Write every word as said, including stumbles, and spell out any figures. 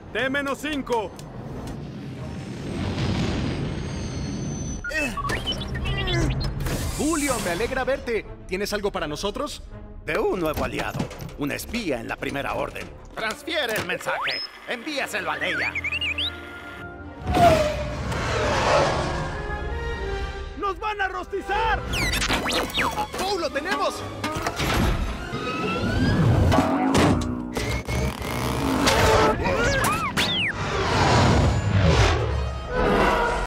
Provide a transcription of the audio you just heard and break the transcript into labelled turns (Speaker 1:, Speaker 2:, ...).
Speaker 1: T menos cinco.
Speaker 2: Julio, me alegra verte. ¿Tienes algo para nosotros?
Speaker 3: De un nuevo aliado, un espía en la Primera Orden. Transfiere el mensaje. Envíaselo a Leia.
Speaker 1: ¡Nos van a rostizar!
Speaker 2: ¡Oh, lo tenemos!